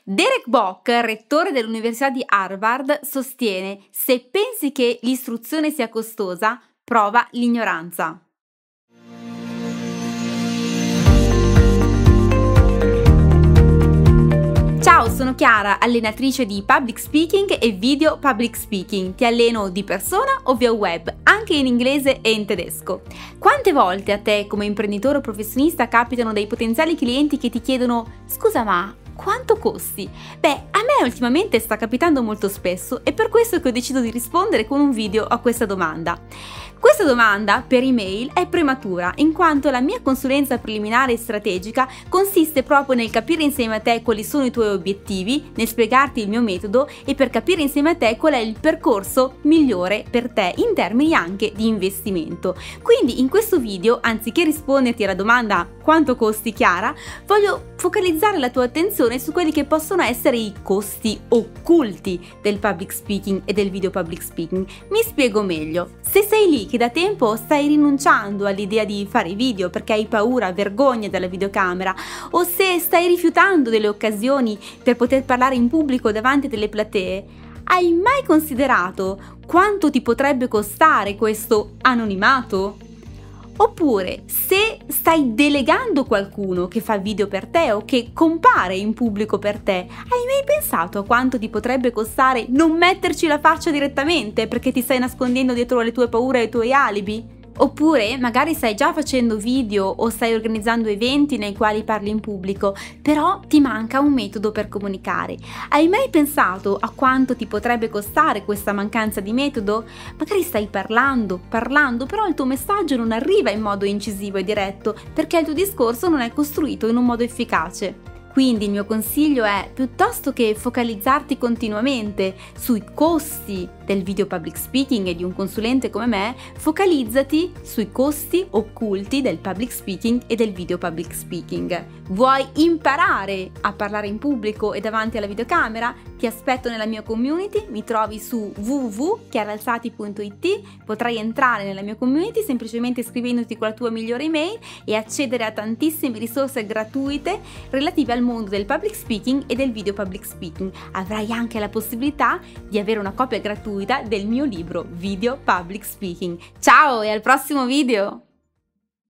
Derek Bock, rettore dell'Università di Harvard, sostiene: se pensi che l'istruzione sia costosa, prova l'ignoranza. Ciao, sono Chiara, allenatrice di Public Speaking e Video Public Speaking. Ti alleno di persona o via web, anche in inglese e in tedesco. Quante volte a te, come imprenditore o professionista, capitano dei potenziali clienti che ti chiedono: scusa, ma quanto costi? Beh, a me ultimamente sta capitando molto spesso, e per questo che ho deciso di rispondere con un video a questa domanda. Questa domanda per email è prematura, in quanto la mia consulenza preliminare e strategica consiste proprio nel capire insieme a te quali sono i tuoi obiettivi, nel spiegarti il mio metodo e per capire insieme a te qual è il percorso migliore per te in termini anche di investimento. Quindi in questo video, anziché risponderti alla domanda quanto costi Chiara, voglio focalizzare la tua attenzione su quelli che possono essere i costi occulti del public speaking e del video public speaking. Mi spiego meglio. Se sei lì che da tempo stai rinunciando all'idea di fare video perché hai paura, vergogna della videocamera, o se stai rifiutando delle occasioni per poter parlare in pubblico davanti a delle platee, hai mai considerato quanto ti potrebbe costare questo anonimato? Oppure, se stai delegando qualcuno che fa video per te o che compare in pubblico per te, hai mai pensato a quanto ti potrebbe costare non metterci la faccia direttamente perché ti stai nascondendo dietro le tue paure e i tuoi alibi? Oppure magari stai già facendo video o stai organizzando eventi nei quali parli in pubblico, però ti manca un metodo per comunicare. Hai mai pensato a quanto ti potrebbe costare questa mancanza di metodo? Magari stai parlando, però il tuo messaggio non arriva in modo incisivo e diretto perché il tuo discorso non è costruito in un modo efficace. Quindi il mio consiglio è, piuttosto che focalizzarti continuamente sui costi del video public speaking e di un consulente come me, focalizzati sui costi occulti del public speaking e del video public speaking. Vuoi imparare a parlare in pubblico e davanti alla videocamera? Ti aspetto nella mia community, mi trovi su www.chiaralzati.it, potrai entrare nella mia community semplicemente iscrivendoti con la tua migliore email e accedere a tantissime risorse gratuite relative al mondo del public speaking e del video public speaking. Avrai anche la possibilità di avere una copia gratuita del mio libro Video Public Speaking. Ciao e al prossimo video!